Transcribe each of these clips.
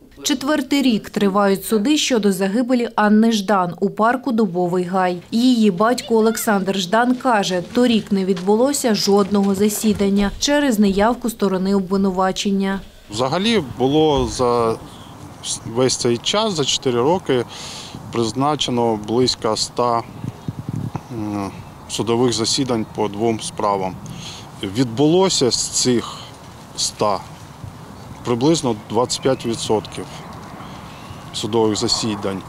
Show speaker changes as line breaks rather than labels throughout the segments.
Четвертий рік тривають суди щодо загибелі Анни Ждан у парку Дубовий Гай. Її батько Олександр Ждан каже, торік не відбулося жодного засідання через неявку сторони обвинувачення.
Взагалі було за весь цей час, за 4 роки, призначено близько 100 судових засідань по 2 справам. Відбулося з цих 100 приблизно 25% судових засідань.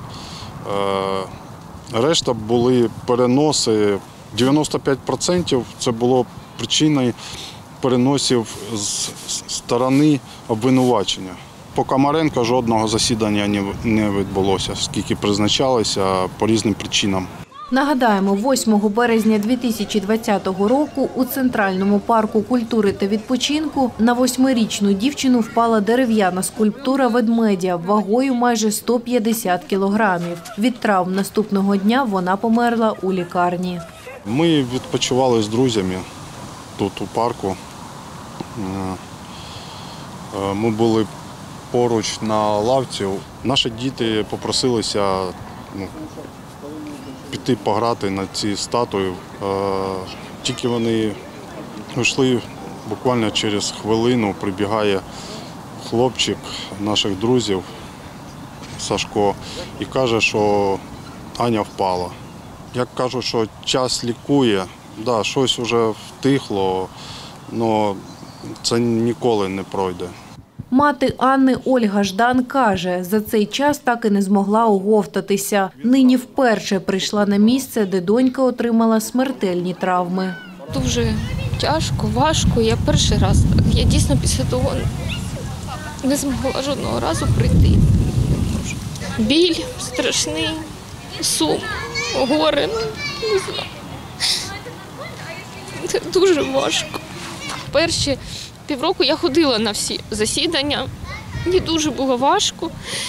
Решта були переноси, 95% це було причиною переносів з сторони обвинувачення. По Комаренко жодного засідання не відбулося, скільки призначалося по різним причинам.
Нагадаємо, 8 березня 2020 року у Центральному парку культури та відпочинку на 8-річну дівчину впала дерев'яна скульптура ведмедя вагою майже 150 кілограмів. Від травм наступного дня вона померла у лікарні.
Ми відпочивали з друзями тут у парку. Ми були поруч на лавці. Наші діти попросилися піти пограти на ці статуї. Тільки вони йшли, буквально через хвилину прибігає хлопчик наших друзів, Сашко, і каже, що Аня впала. Я кажу, що час лікує, да, щось вже втихло, але це ніколи не пройде.
Мати Анни Ольга Ждан каже, за цей час так і не змогла оговтатися. Нині вперше прийшла на місце, де донька отримала смертельні травми.
Дуже тяжко, важко. Я перший раз. Я дійсно після того не змогла жодного разу прийти. Біль страшний, сум, горе. Не знаю. Це дуже важко. Перші півроку я ходила на всі засідання, мені дуже було важко.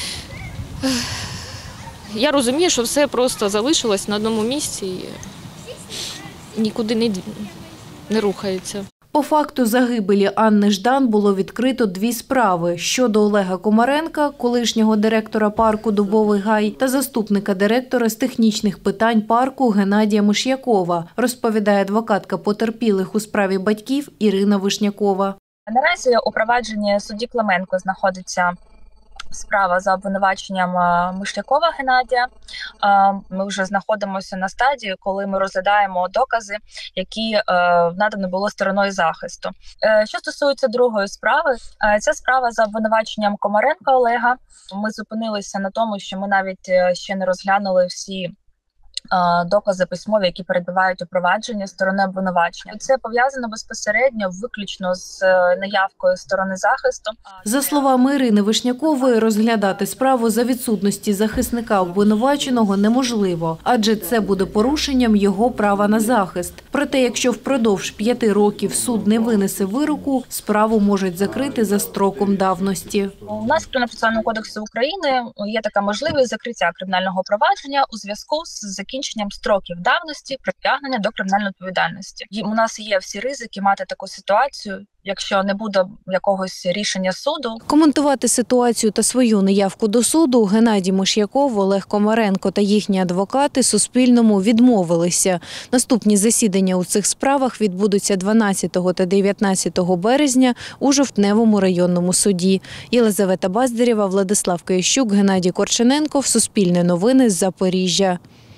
Я розумію, що все просто залишилось на одному місці і нікуди не рухається.
По факту загибелі Анни Ждан було відкрито 2 справи – щодо Олега Комаренка, колишнього директора парку Дубовий Гай, та заступника директора з технічних питань парку Геннадія Миш'якова, розповідає адвокатка потерпілих у справі батьків Ірина Вишнякова.
Наразі у провадженні судді Клименко знаходиться справа за обвинуваченням Миш'якова Геннадія. Ми вже знаходимося на стадії, коли ми розглядаємо докази, які надано було стороною захисту. Що стосується другої справи, ця справа за обвинуваченням Комаренка Олега. Ми зупинилися на тому, що ми навіть ще не розглянули всі докази письмові, які перебувають у провадженні сторони обвинувачення. Це пов'язано безпосередньо виключно з наявкою сторони захисту.
За словами Ірини Вишнякової, розглядати справу за відсутності захисника обвинуваченого неможливо, адже це буде порушенням його права на захист. Проте, якщо впродовж 5 років суд не винесе вироку, справу можуть закрити за строком давності.
У нас в Кримінально-процесуальному кодексі України є така можливість закриття кримінального провадження у зв'язку з закінченням строків давності притягнення до кримінальної відповідальності. У нас є всі ризики мати таку ситуацію, якщо не буде якогось рішення суду.
Коментувати ситуацію та свою неявку до суду Геннадій Миш'яков, Олег Комаренко та їхні адвокати Суспільному відмовилися. Наступні засідання у цих справах відбудуться 12 та 19 березня у Жовтневому районному суді. Єлизавета Баздарєва, Владислав Киящук, Геннадій Корчененков, Суспільне новини з Запоріжжя.